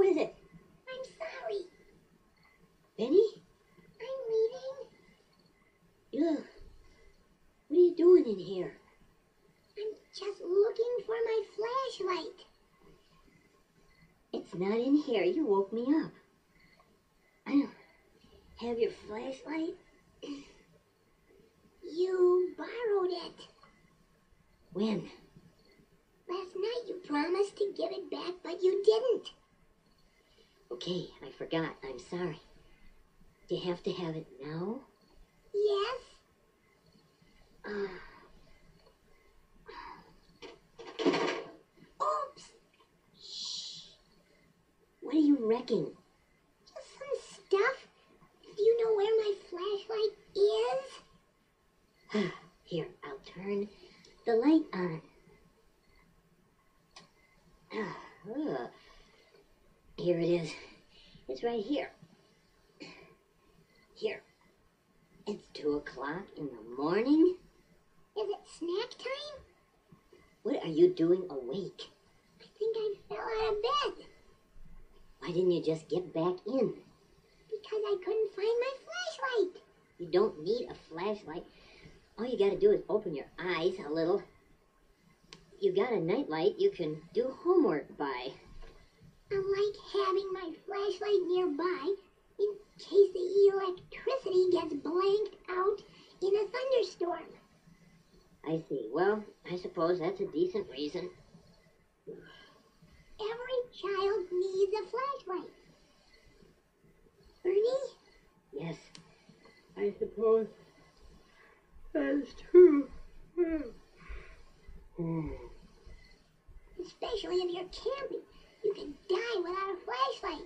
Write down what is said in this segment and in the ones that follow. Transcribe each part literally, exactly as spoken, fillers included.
is it? I'm sorry. Benny? I'm leaving. Ugh. What are you doing in here? I'm just looking for my flashlight. It's not in here. You woke me up. I don't have your flashlight. You borrowed it. When? Last night you promised to give it back, but you didn't. Okay, I forgot. I'm sorry. Do you have to have it now? Yes? Uh, Oops. shh. What are you wrecking? Just some stuff. Do you know where my flashlight is? Here, I'll turn the light on. Uh, here it is. It's right here. Here. It's two o'clock in the morning. Is it snack time? What are you doing awake? I think I fell out of bed. Why didn't you just get back in? Because I couldn't find my flashlight. You don't need a flashlight. All you gotta do is open your eyes a little. You got a nightlight you can do homework by. I like having my flashlight nearby in case the electricity gets blanked out in a thunderstorm. I see. Well, I suppose that's a decent reason. Every child needs a flashlight. Bernie? Yes, I suppose that's true. Especially if you're camping. You can die without a flashlight.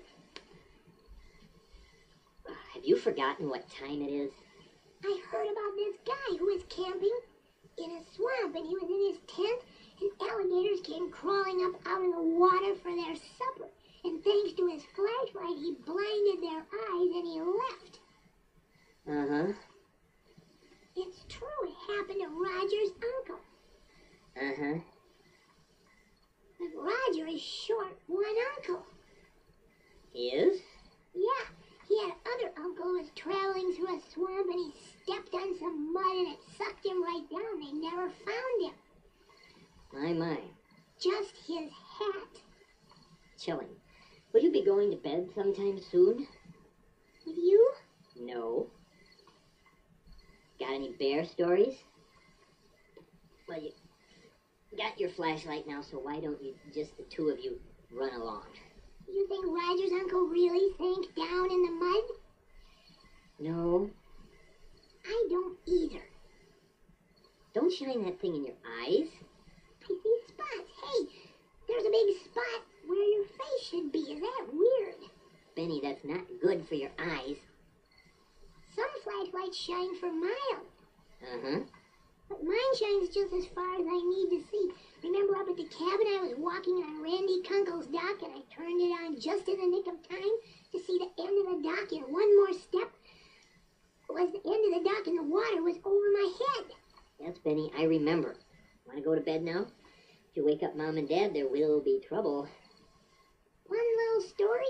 Have you forgotten what time it is? I heard about this guy who was camping in a swamp, and he was in his tent, and alligators came crawling up out of the water for their supper. And thanks to his flashlight, he blinded their eyes and he left. Uh-huh. It's true, it happened to Roger's uncle. Uh-huh. But Roger is short one uncle. He is? Yeah, he had other uncle who was traveling through a swamp and he stepped on some mud and it sucked him right down. They never found him. My, my. Just his hat. Chilling. Will you be going to bed sometime soon? With you? No. Got any bear stories? Well, you got your flashlight now, so why don't you, just the two of you, run along? You think Roger's uncle really sank down in the mud? No. I don't either. Don't shine that thing in your eyes. I see spots. Hey, there's a big spot where your face should be. Is that weird? Benny, that's not good for your eyes. Some flashlights shine for miles. Uh-huh. But mine shines just as far as I need to see. Remember up at the cabin I was walking on Randy Kunkel's dock and I turned it on just in the nick of time to see the end of the dock, and one more step was the end of the dock and the water was over my head. Yes, Benny, I remember. Want to go to bed now? If you wake up Mom and Dad, there will be trouble. One little story?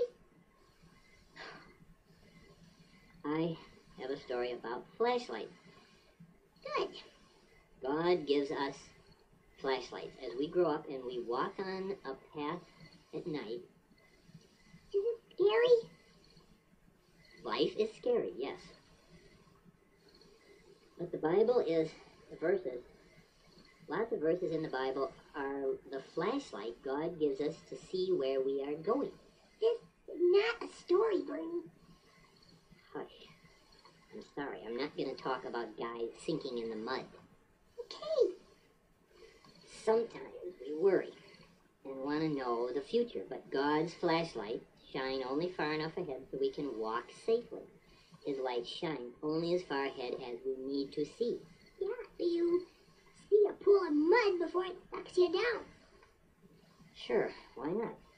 I have a story about flashlights. Good. God gives us flashlights as we grow up and we walk on a path at night. Is it scary? Life is scary, yes. But the Bible is, the verses, lots of verses in the Bible are the flashlight God gives us to see where we are going. This is not a story, Bernie. Hush. I'm sorry, I'm not going to talk about guys sinking in the mud. Okay. Sometimes we worry and want to know the future, but God's flashlight shine only far enough ahead so we can walk safely. His light shines only as far ahead as we need to see. Yeah, do you see a pool of mud before it sucks you down? Sure, why not?